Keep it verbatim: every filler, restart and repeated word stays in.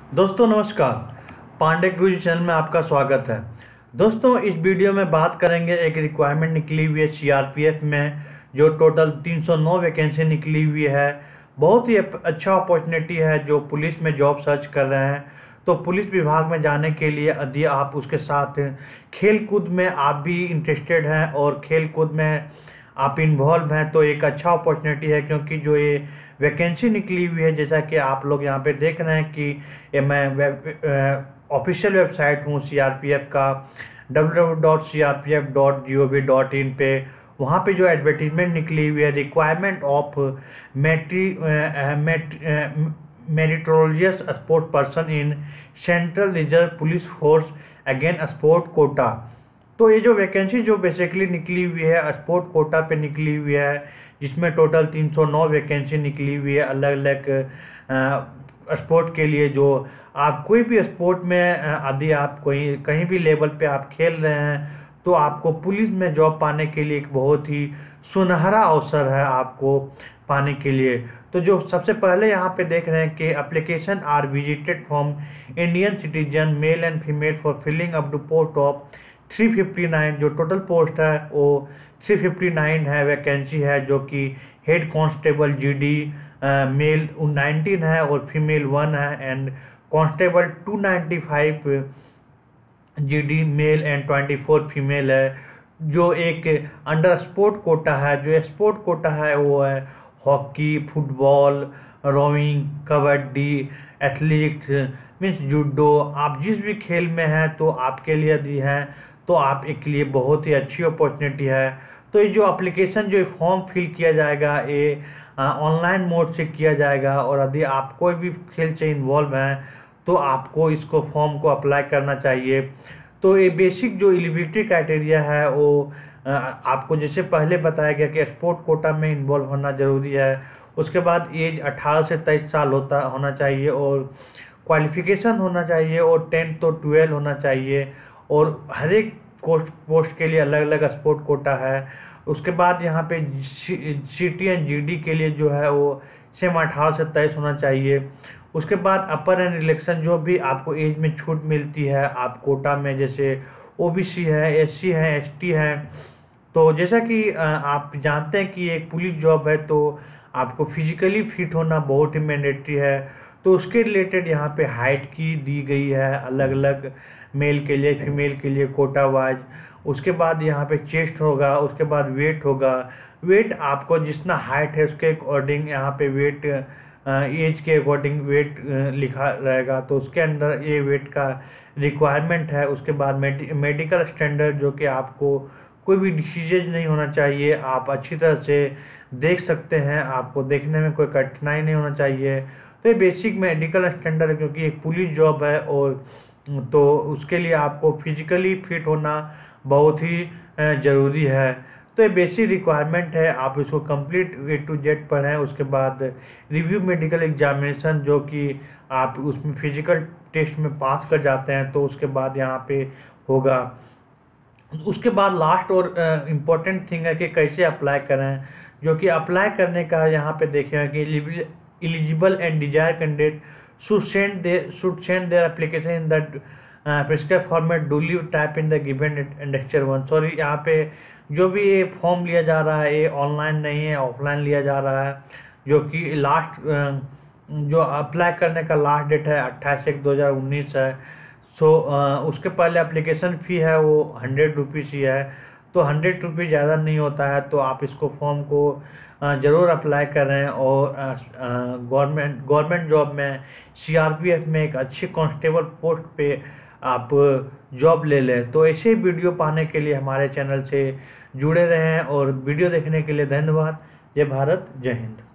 दोस्तों नमस्कार, पांडे गुरुजी चैनल में आपका स्वागत है। दोस्तों इस वीडियो में बात करेंगे, एक रिक्वायरमेंट निकली हुई है सीआरपीएफ में, जो टोटल तीन सौ नौ वैकेंसी निकली हुई है। बहुत ही अच्छा अपॉर्चुनिटी है जो पुलिस में जॉब सर्च कर रहे हैं। तो पुलिस विभाग में जाने के लिए यदि आप उसके साथ खेल कूद में आप भी इंटरेस्टेड हैं और खेल कूद में आप इन्वॉल्व हैं तो एक अच्छा अपॉर्चुनिटी है, क्योंकि जो ये वैकेंसी निकली हुई है, जैसा कि आप लोग यहाँ पे देख रहे हैं कि ये मैं वेब ऑफिशियल वेबसाइट हूँ सीआरपीएफ का, W W W dot C R P F dot G O V dot in पे। वहाँ पे जो एडवर्टीजमेंट निकली हुई है, रिक्वायरमेंट ऑफ मेट्री meritorious sports person in central reserve police force again sport quota. तो ये जो वैकेंसी जो बेसिकली निकली हुई है स्पोर्ट कोटा पे निकली हुई है, जिसमें टोटल तीन सौ नौ वैकेंसी निकली हुई है अलग अलग स्पोर्ट के लिए। जो आप कोई भी स्पोर्ट में यदि आप कोई कहीं भी लेवल पे आप खेल रहे हैं तो आपको पुलिस में जॉब पाने के लिए एक बहुत ही सुनहरा अवसर है आपको पाने के लिए। तो जो सबसे पहले यहाँ पे देख रहे हैं कि application are visited from Indian citizen male and female for filling up to post of three fifty nine. जो टोटल पोस्ट है वो थ्री फिफ्टी नाइन है, वैकेंसी है, जो कि head constable GD male nineteen है और फीमेल वन है, and constable two ninety five GD male and twenty four female है। जो एक अंडर स्पोर्ट कोटा है, जो स्पोर्ट कोटा है वो है hockey, football, rowing, kabaddi, athlete means judo. आप जिस भी खेल में हैं तो आपके लिए यदि हैं तो आप एक लिए बहुत ही अच्छी अपॉर्चुनिटी है। तो ये जो एप्लीकेशन जो फॉर्म फिल किया जाएगा ये ऑनलाइन मोड से किया जाएगा, और यदि आप कोई भी खेल से इन्वॉल्व हैं तो आपको इसको फॉर्म को अप्लाई करना चाहिए। तो ये बेसिक जो एलिजिबिलिटी क्राइटेरिया है वो आपको जैसे पहले बताया गया कि स्पोर्ट कोटा में इन्वॉल्व होना ज़रूरी है। उसके बाद एज अठारह से तेईस साल होता होना चाहिए, और क्वालिफिकेशन होना चाहिए, और टेंथ तो ट्वेल्व होना चाहिए, और हर एक पोस्ट पोस्ट के लिए अलग अलग स्पोर्ट कोटा है। उसके बाद यहाँ पे C T and G D के लिए जो है वो सेम अठारह से तेईस होना चाहिए। उसके बाद अपर एंड इलेक्शन जो भी आपको एज में छूट मिलती है आप कोटा में, जैसे ओ बी सी है, एस सी है, एस टी है। तो जैसा कि आप जानते हैं कि एक पुलिस जॉब है तो आपको फिजिकली फिट होना बहुत ही मैंडेटरी है। तो उसके रिलेटेड यहाँ पे हाइट की दी गई है अलग अलग, मेल के लिए फीमेल के लिए कोटा वाइज। उसके बाद यहाँ पे चेस्ट होगा, उसके बाद वेट होगा। वेट आपको जितना हाइट है उसके अकॉर्डिंग यहाँ पे वेट एज के अकॉर्डिंग वेट लिखा रहेगा, तो उसके अंदर ये वेट का रिक्वायरमेंट है। उसके बाद मेडि, मेडिकल स्टैंडर्ड, जो कि आपको कोई भी डिसीजेज नहीं होना चाहिए, आप अच्छी तरह से देख सकते हैं, आपको देखने में कोई कठिनाई नहीं होना चाहिए। तो ये बेसिक मेडिकल स्टैंडर्ड है, क्योंकि एक पुलिस जॉब है और तो उसके लिए आपको फिजिकली फिट होना बहुत ही ज़रूरी है। तो ये बेसिक रिक्वायरमेंट है, आप इसको कंप्लीट ए टू जेड पढ़ें। उसके बाद रिव्यू मेडिकल एग्जामिनेशन, जो कि आप उसमें फिजिकल टेस्ट में पास कर जाते हैं तो उसके बाद यहाँ पे होगा। उसके बाद लास्ट और इम्पोर्टेंट थिंग है कि कैसे अप्लाई करें, जो कि अप्लाई करने का यहाँ पे देखें कि eligible and desire candidate should send their should send their application in the uh, prescribed format duly type in the given annexure one। Sorry, यहाँ पे जो भी ये फॉर्म लिया जा रहा है ये ऑनलाइन नहीं है, ऑफलाइन लिया जा रहा है, जो कि लास्ट जो अप्लाई करने का लास्ट डेट है अट्ठाईस एक दो हज़ार उन्नीस है। सो उसके पहले एप्लीकेशन फ़ी है वो हंड्रेड रुपीज़ ही है, तो हंड्रेड रुपीज़ ज़्यादा नहीं होता है। तो आप इसको फॉर्म को ज़रूर अप्लाई करें, और गवर्नमेंट गवर्नमेंट जॉब में सीआरपीएफ में एक अच्छी कांस्टेबल पोस्ट पे आप जॉब ले लें। तो ऐसे वीडियो पाने के लिए हमारे चैनल से जुड़े रहें, और वीडियो देखने के लिए धन्यवाद। जय भारत, जय हिंद।